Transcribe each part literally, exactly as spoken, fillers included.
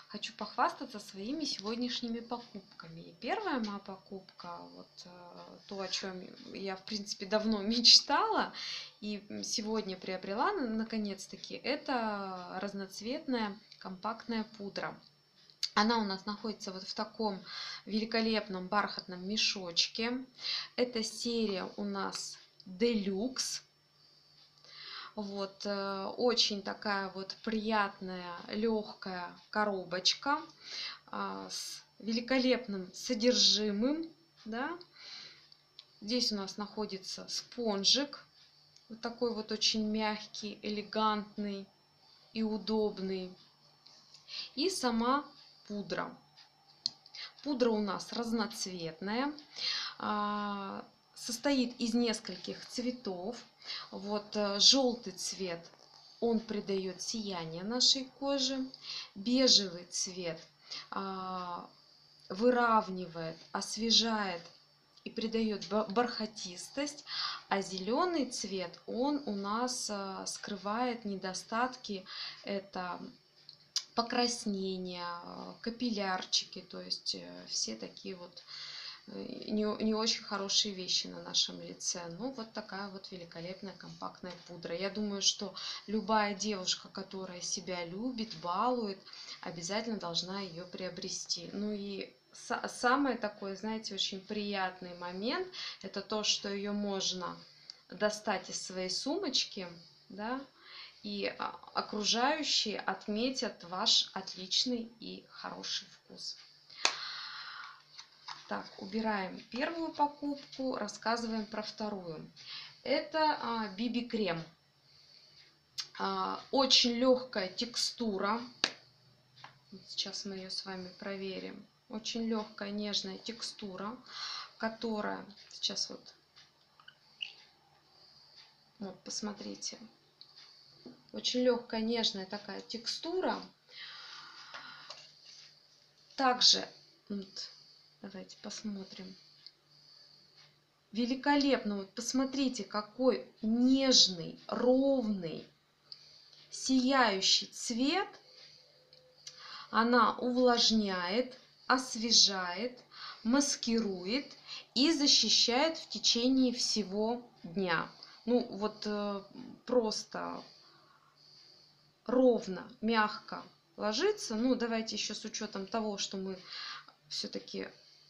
хочу похвастаться своими сегодняшними покупками. И первая моя покупка, вот то, о чем я в принципе давно мечтала и сегодня приобрела наконец-таки, это разноцветная компактная пудра. Она у нас находится вот в таком великолепном бархатном мешочке. Эта серия у нас Deluxe. Вот, очень такая вот приятная, легкая коробочка с великолепным содержимым, да. Здесь у нас находится спонжик, вот такой вот очень мягкий, элегантный и удобный. И сама пудра. Пудра у нас разноцветная, состоит из нескольких цветов. Вот желтый цвет, он придает сияние нашей коже. Бежевый цвет выравнивает, освежает и придает бархатистость. А зеленый цвет, он у нас скрывает недостатки. Это покраснения, капиллярчики, то есть все такие вот не, не очень хорошие вещи на нашем лице. Ну, вот такая вот великолепная компактная пудра. Я думаю, что любая девушка, которая себя любит, балует, обязательно должна ее приобрести. Ну и самый такой, знаете, очень приятный момент, это то, что ее можно достать из своей сумочки, да, и окружающие отметят ваш отличный и хороший вкус. Так, убираем первую покупку, рассказываем про вторую. Это би би-крем. Очень легкая текстура. Сейчас мы ее с вами проверим. Очень легкая, нежная текстура, которая... Сейчас вот... Вот, посмотрите. Очень легкая, нежная такая текстура. Также... Вот, давайте посмотрим. Великолепно. Вот посмотрите, какой нежный, ровный, сияющий цвет. Она увлажняет, освежает, маскирует и защищает в течение всего дня. Ну вот просто ровно, мягко ложится. Ну давайте еще с учетом того, что мы все-таки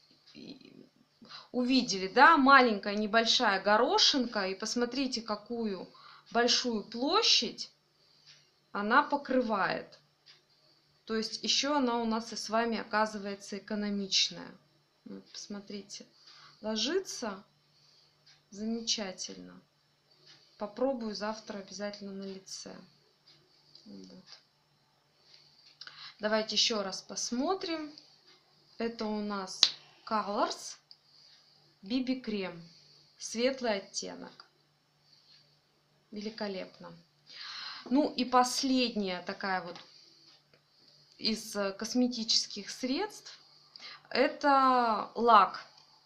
увидели, да, маленькая небольшая горошинка, и посмотрите, какую большую площадь она покрывает. То есть еще она у нас и с вами оказывается экономичная. Вот, посмотрите, ложится замечательно. Попробую завтра обязательно на лице. Вот. Давайте еще раз посмотрим. Это у нас Colors би би-крем. Светлый оттенок. Великолепно. Ну и последняя такая вот из косметических средств. Это лак.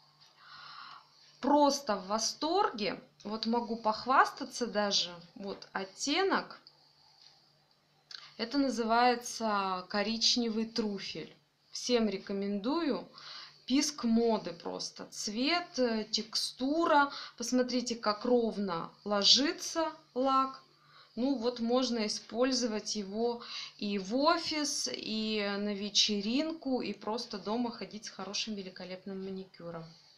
Просто в восторге. Вот могу похвастаться даже. Вот оттенок. Это называется коричневый трюфель. Всем рекомендую. Писк моды просто. Цвет, текстура. Посмотрите, как ровно ложится лак. Ну вот можно использовать его и в офис, и на вечеринку, и просто дома ходить с хорошим великолепным маникюром.